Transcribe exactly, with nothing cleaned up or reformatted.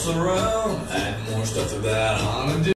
else around. And more stuff that I wanna do.